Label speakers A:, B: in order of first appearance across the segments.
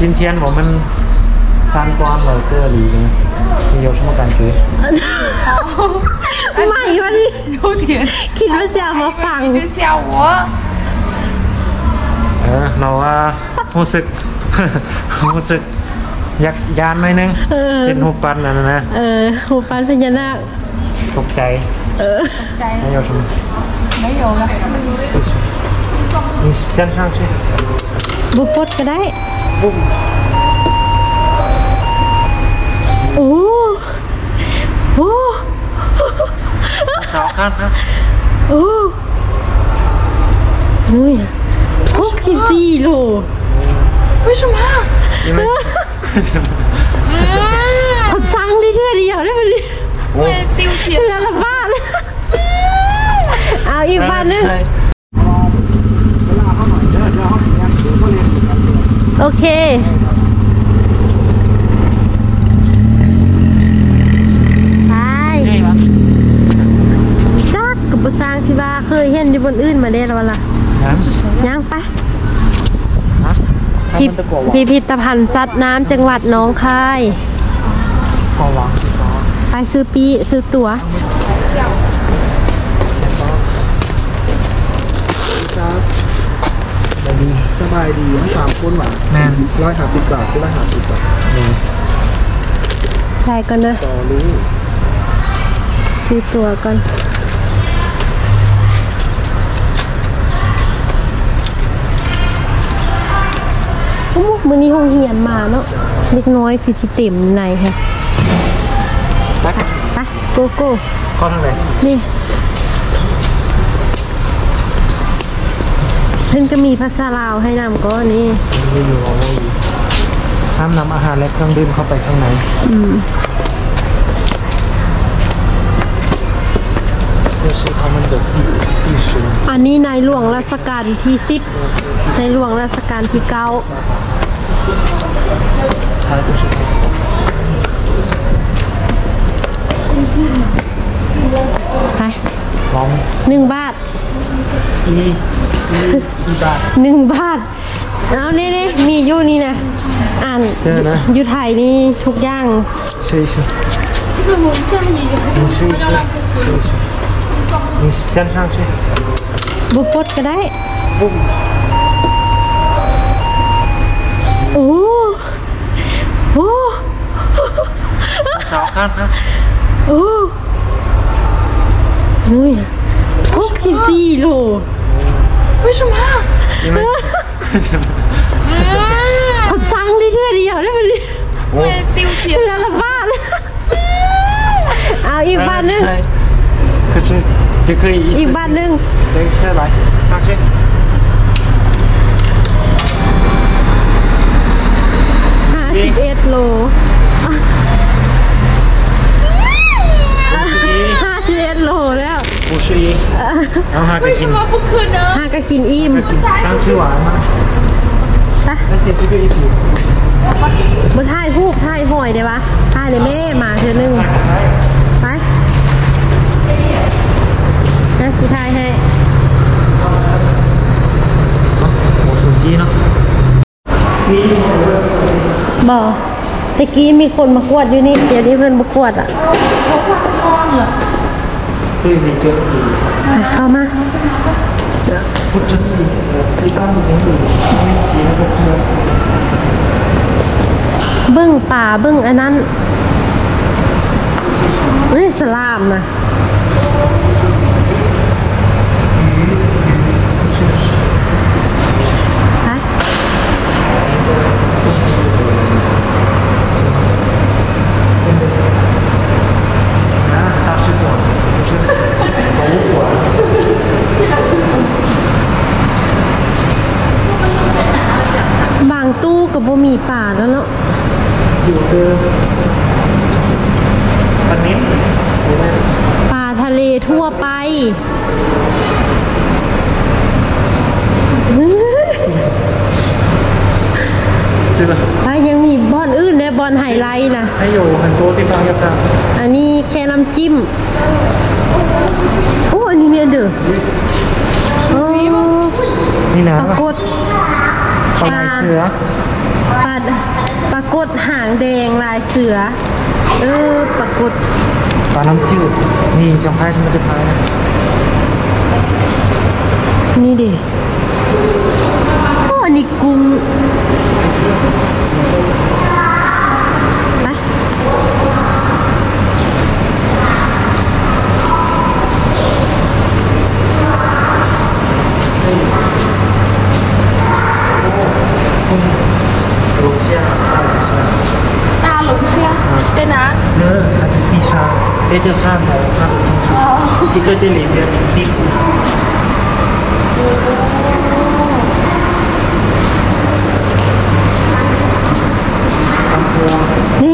A: 今天我们参观了这里，你有什么感觉？
B: ไม่วันนี้คิดว่าจะมาฟัง
A: เราว่ารู้สึกยักยานหน่อยนึงเป็นหูปันนั่นนะ
B: หูปันพญานาค
A: ตกใจไม่有什么
B: ไม่有了
A: 你先上去
B: บุกพดก็ได้โอ้โอ้
A: 少看看
B: โอ้นี่64โล为什么
A: 因为
B: เขาสั่งได้เท่าเดียวได้ไหมติวเทียนแล้วละบ้านเอาอีกบ้านนึงโอเคไปจักกับบุษางที่บ้าเคยเห็นอยู่บนอื่นมาได้แล้วล่ะยังไปพิพิธภัณฑ์สัตว์น้ำจังหวัดหนองคายไปซื้อตั๋ว
C: สบายดีทั้ง3คนหวาน150 บาทที่150 บาท
B: ใช่ก่อนเลยซื้อตั๋วก่อนมื้อนี้ห้องเรียนมาเนาะเล็กน้อยคือสิเต็มในค่ะไปโกโก้
A: เข้าทางไหน
B: นี่เพิ่นก็มีภาษาลาวให้นำก็นี่
A: ไม่อยู่เราไม่อยู่ห้ามนำอาหารและเครื่องดื่มเข้าไปข้างใน
B: อันนี้ในหลวงรัชกาลที่10ในหลวงรัชกาลที่9ไป1 บาท1 บาทเอาเนี่ยมีอยู่นี่นะอ่านอยู่ไทยนี่ทุกอย่าง
A: ใช่这个我这样也有你先上去
B: บุปผก็ได้โอ้โอ้
A: 少看看
B: โอ้นี่64โล为什么
A: 因为
B: เขาสั่งได้เท่าเดียวได้ไหมติวเทียนแล้วละบ้านเอาอีกบ้านนึง
A: 可是就可以
B: อีกบ้านนึง
A: 等一下来上去
B: 51 โล51 โลแล้ว
A: 然后他
B: ก็กินอิ่ม
A: 刚吃完吗那些这个一组
B: มาถ่ายรูปถ่ายหอยได้ปะถ่ายเลยแม่มาเธอนึงไปนะกูถ่ายให้
A: 我手机呢
B: บอกตะกี้มีคนมากวดอยู่นี่เดี๋ยวนี้เพื่อนมากวดอ่ะเข้ามาเบิ้งป่าเบิ้งอันนั้นนี่สลามนะบางตู้กับบ่มีป่าแล้วเนาะ
A: อยู่คืออันนี้
B: ป่าทะเลทั่วไปยังมีบอนอื่นและบอนไฮไลท์นะ
A: ให้อยู่หันโต๊ะที่ฟังกัน
B: อันนี้แค่น้ำจิ้มโอ้อันนี้มีอันเด้อ
A: นี่นะ
B: ปรากฏ
A: ปลาเสือ
B: กฏหางแดงลายเสือปรากฏ
A: ปลาน้ำจืดนี่ช่องพายที่มันจะพายนะ
B: นี่ดิอันนี้กุ้งไป
A: 这就看才看得清楚，一个这里边地。
B: นี่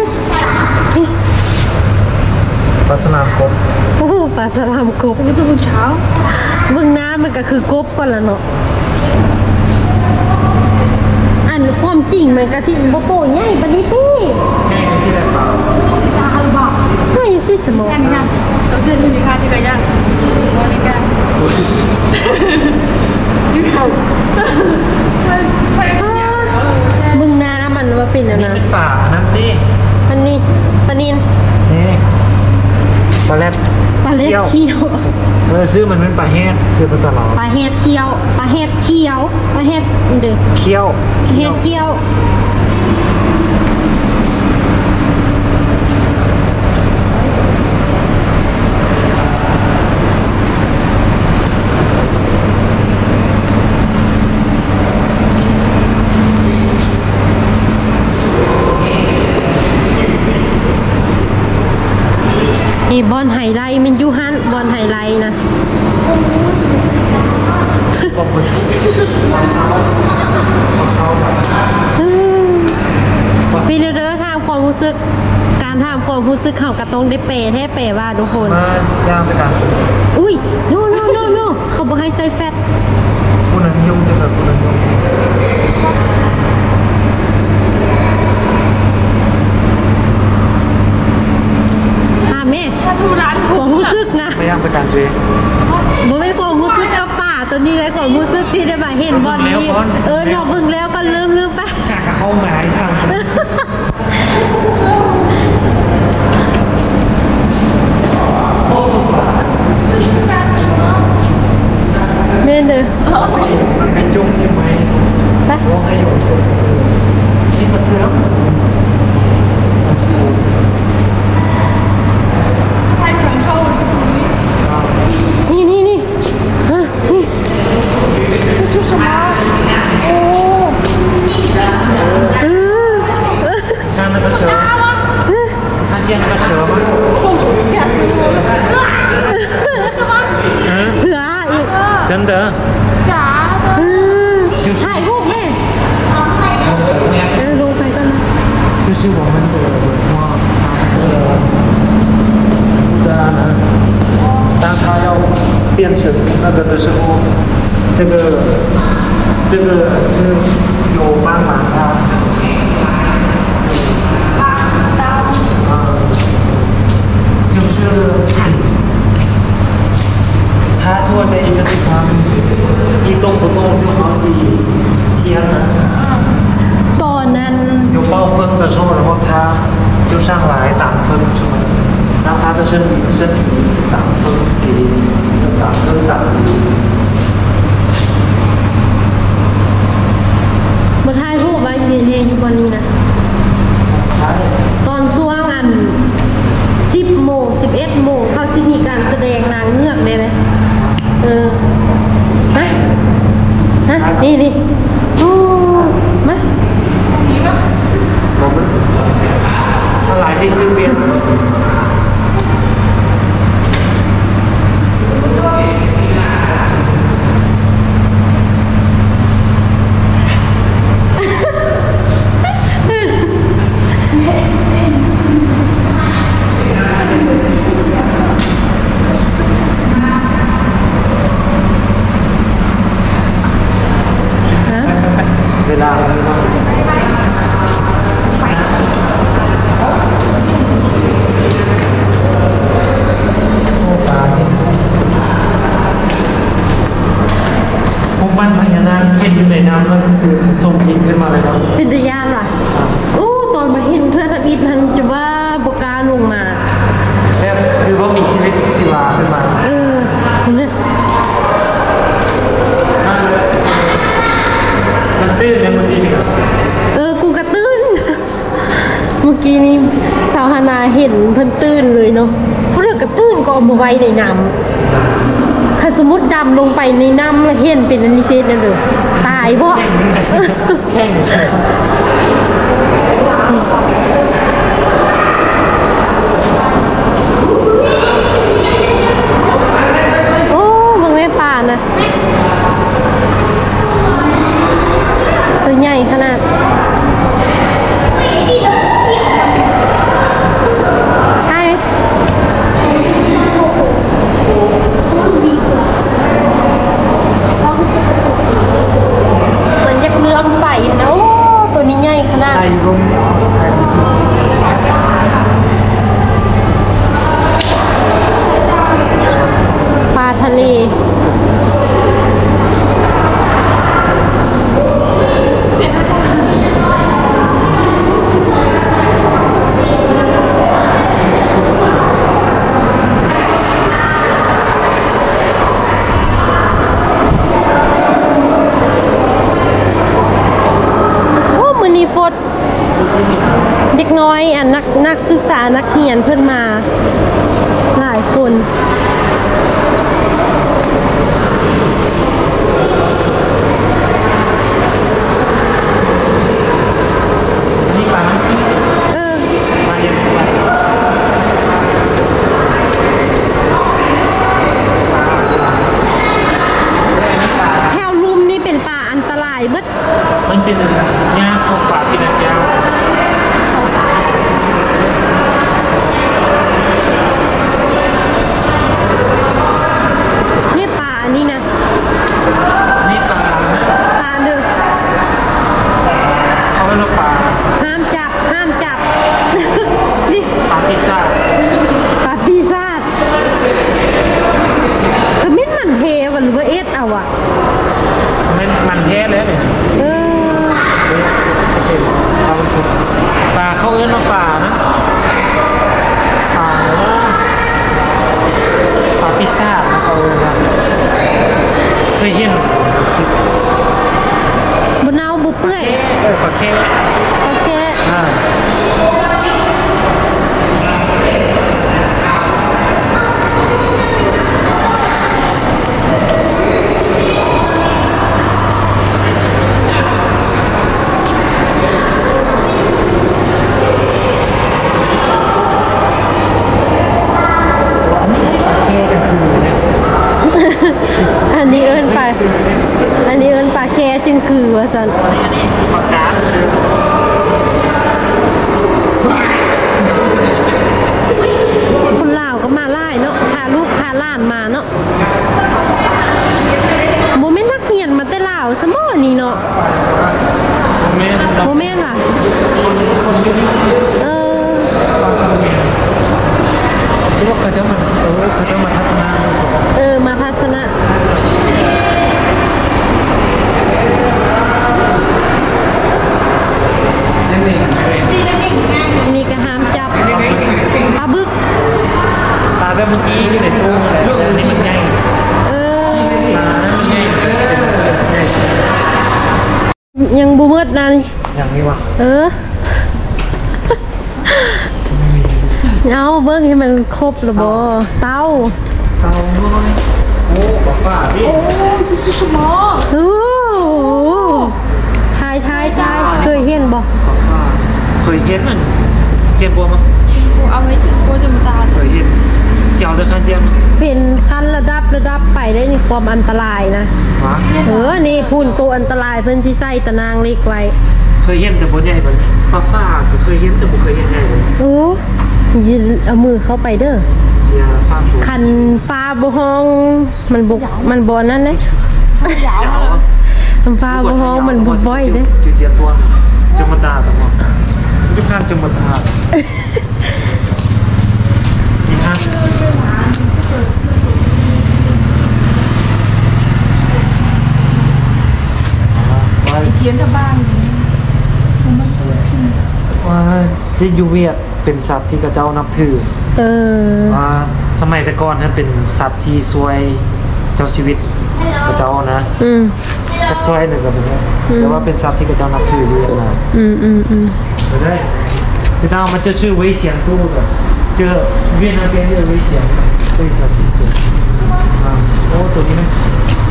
A: ปลาสลามกบ
B: โอ้ปลาสลามกบมันจะเป็นเช้าเบื้องหน้ามันก็คือกบก่อนละเนาะอันความจริงมันก็สิโบโตใหญ่ปานนี้ติ
A: ใหญ่สิได้เปล่า
B: ใช่สิสมอง
D: 看都是你看这个样我你看
B: มึงนามันว่าเป็นอะนะ
A: เป็นป่าน้ำดิ
B: ปนิน
A: นี่ปลาแรด
B: เคี้ยว
A: ซื้อมันเป็นปลาแฮดซื้อภาษาลาว
B: ปลาแฮดเคี้ยวปลาแฮดเคี้ยวปลาแฮดเด้อ
A: เคี้ยว
B: แฮดเคี้ยวนี่บอลไฮไลท์มันยูฮันบอลไฮไลท์นะพี่เด้อถามความรู้สึกการถามความรู้สึกเขากระตรงได้เปย์แท้เปย์ว่าทุกคน
A: ย่างไปกัน
B: อุ้ยโน่เขาบอกให้ใส่แฟต
A: ผู้นั้นยุ่งจะแบบผู้นั้นยุ่ง
B: แม่
D: ถ้าทุร้าน
B: ความรู้สึกนะ
A: ไม่ย่างไปกันเลย
B: บ่ไม่ความรู้สึกกับป่าตัวนี้เลยความรู้สึกที่ได้มาเห็นบอลนี้ลองพึ่งแล้วก็ลืมไป
A: กะเข้าหมายทาง
B: เมนเด้อ
A: มันเป็นจุ่มใช่ไหม
B: ไป
A: ร้องให้หยดนี่มาเสือ
B: นี่这是什么哦
A: 看那个蛇看见那个蛇吗
D: 吓死我
B: 了
A: 真的
D: 假的
B: ถ่ายรูปแม่ลงไปกันนะ
A: 就是我们的文化当它要变成那个的时候这个是有斑马的就是它坐在一个地方一动不动就好几天了
B: ตอนนั้น
A: 有暴风的时候然后它就上来挡风什么的让它的身体挡风给挡风挡
B: มาถ่ายรูปไว้เนี่ยอยู่บนนี้นะตอนช่วง10 โมง 11 โมงเขาสิมีการแสดงนางเงือกเลยนะนี่โอ้มา
A: ถ้าหลายที่ซื้อเบียร์เวลาบ้านพญานาคเห็นอยู่ในน้ำแล้วคือทรงจริงขึ้นมาเลยครับ
B: เป็นตะยานเหรอโอ้กี้นี้สาวฮานาเห็นเพิ่นตื้นเลยเนาะเพราะเรื่องกระตื้นก็เอามาไว้ในน้ำคันสมมุติดำลงไปในน้ำแล้วเห็นเป็นอันนี้เซตนั่นเลยตายบ่
A: แข่ง
B: โอ้มึงไม่ป่านะตัวใหญ่ขนาดมันยักเลื่อมไฟนะโอ้ตัวนี้ใหญ่ขนาดปลาทะเลเด็กน้อยนักศึกษานักเรียนเพิ่นมาหลายคน
A: นี่ปลามาเย็นไป
B: แถวลุ่มนี่เป็นป่าอันตรายเบิด
A: มันเป็นยากกว่าปลาที่นักยาว
B: นี่นะ
A: นี่ปลา
B: เด้อ
A: เขาเรียกปลา
B: ห้ามจับนี่
A: ปลาพิซซ่า
B: ก็มิ้นมันเทวันหรือว่าเอสเอาอ่ะ
A: มันเทเลยเนี่ยปลาเขาเอื้อนว่าปลานะปลาพิซซ่านะเขาเคยเห็น
B: บุเนาบุเปื่อย
A: ปลาแค่
B: อันนี้เอิ้นปลาแค่จึงคือว่าสัน
A: นี่ปลากาชื่อ
B: คนลาวก็มาไล่เนาะพาลูกพาหลานมาเนาะโมเมนต์นักเรียนมาแต่ลาวสมอนี่เนาะโมเมนต์ล่ะ
A: ว่าเขาจะมาทัศนะ
B: มาทัศนะนี่ก็ห้ามจับปลาบึก
A: ปลาแบบเมื่อกี้ที่ไหนตู้นี่มันใหญ่ปลานั้นมันใหญ่
B: ยังบูมืดนะนี่
A: อย่างนี้วะ
B: เอาเบิ้งให้มันครบหรือบ่เต้า
A: น้อยโอ้ปลาฝ้าพี่
D: โอ้这是什么
B: โอ้ทายเคยเห็นบ่
A: ปลาฝ้าเคยเห็นมันเจ็บบัวมั้ง
D: เอาไว้ถึงบัวจะมาตา
A: เคยเห็นเสียวเลยคันเดียว
B: เป็นขั้นระดับไปได้นี่ความอันตรายนะนี่พูนตัวอันตรายเพิ่นสิใส่ตะนางเล็กไว้
A: เคยเห็นแต่บ่ใหญ่แบบปลาฝ้าก็เคยเห็นแต่บ่เคยเห็นใหญ่เลย
B: ยืนเอามือเข้าไปเด้อคันฟ้าบห้องมันบนั่นเลยคันฟ้าบห้องมันบุบบ่อยเด้
A: เจียตัวจะมาตาตัวยุคนั้นจะมาตานี่ฮะ
D: 以前的บ้าน
A: ว่าที่ยูเวียดเป็นสัตว์ที่กระเจ้านับถือสมัยแต่ก่อนนั้นเป็นสัตว์ที่ช่วยเจ้าชีวิตกระเจ้านะจักช่วยหนึ่งก็เป็นแต่ว่าเป็นสัตว์ที่กระเจ้านับถืออยู่อย่างไรไปได้知道吗？这是危险度的，这越那边越危险，所以小心点。啊，ตัวนี้นะ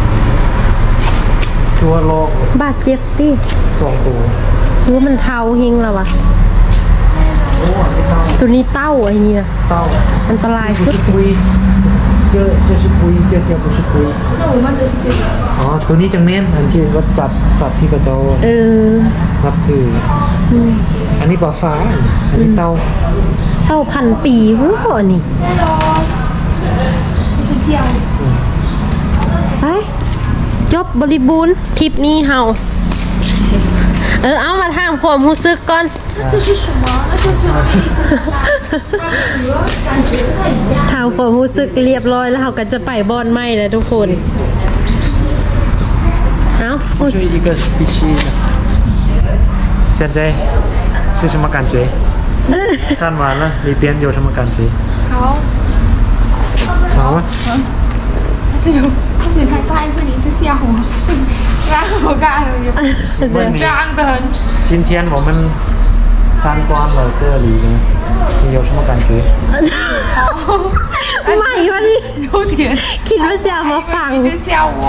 A: ชัวร์โลก
B: บาดเจ็บดิ
A: 2 ตัว
B: รู้มันเทาหิงแล้ววะ
A: โอ้อันนี้เต้า
B: ตัวนี้เต้าไอ้นี่นะ
A: เต้า
B: อันตราย
A: 不
B: สุด
A: 是龟这是龟这些不是龟
D: 那我们的是这个。
A: อ๋อตัวนี้จังเน้นอันที่ก็จัดสัตว์ที่กระเจ้า
B: เออ
A: นับถืออันนี้ปลาฟ้าอันนี้เต้า
B: เต้าพันปีรู้ป่ะนี่
D: 是这样。
B: ไปจบบริบูรณ์ทริปนี้เฮาเอามาถามความรู้สึกก่อน
D: 这是什么？那就是可以是感觉不太一样。
B: ถามความรู้สึกเรียบร้อยแล้วเราก็จะไปบอนไม้แล้วทุกคน เอา
A: 就一个 species 现在是什么感觉看完了里边有什么感觉
D: 好，
A: 好啊
D: 但是有点太快，会淋着吓我，然后我干了也这样的很。
A: 今天我们参观了这里你有什么感觉
B: ไม่วะนี่
D: 有点
B: คิดว่าจะเอามาฟัง
D: 淋着吓我。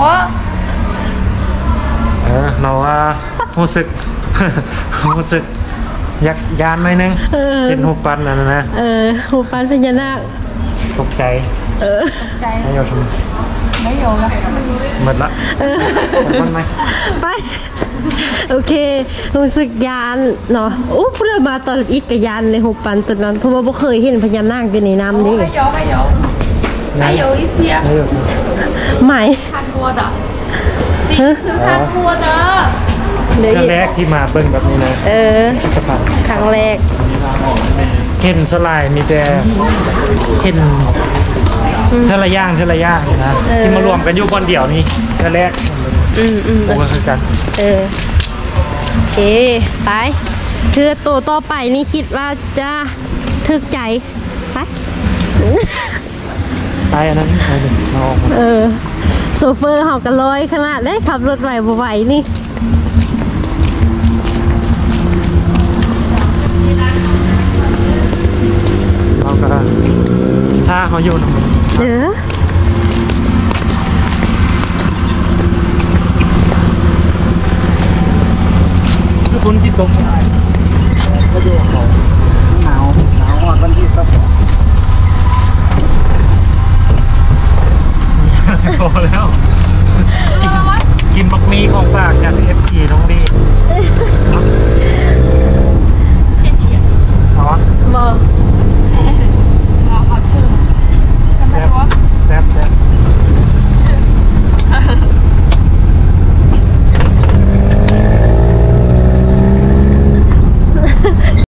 A: เราว่ารู้สึก รู้สึกยักยานหน่อยนึงเป็นหูปันนั่นนะ
B: หูปันพญานาค
A: ตกใจ
D: ใจ
A: ไม่有什么
D: 没有了。
A: หมดละมันไหม
B: ไป โอเค รู้สึกยานเนาะโอ้พูดมาตอนอีกกับยานเลยหูปันตอนนั้นเพราะว่าไม่เคยเห็นพญานาคอยู่ในน้ำนี่
D: 还有一些
A: ไม่有
B: ไหม
D: 看过的，第一次看过的。
B: เดี๋ยว
A: ครั้
B: อี
A: ง
B: ก
A: แรกที่มาเบิ่งแบบนี้นะ สะพาน
B: ครั้งแรก
A: เห็นสลายมีแต่เห็นเทละย่างนะที่มารวมกันอยู่บนเดี่ยวนี้เทละแรกผมก็คือกัน
B: โอเค ไปคือตัวต่อไปนี่คิดว่าจะถึกใจ ไป
A: ไปอันนั้นไปหนึ่งเราออกมา
B: โซเฟอร์เขากันลอยขนาดได้ขับรถไหวบ่ไหวนี่
A: เราก็ถ้าเขาอยู่นะ
B: เด้อ
A: ทุกคนสิตกไม่ได้
C: ก็ดูเขาหนาวอ่อนวันที่สัก
A: พอแล้ว กินบักมีของฝากจาก FC น้องดี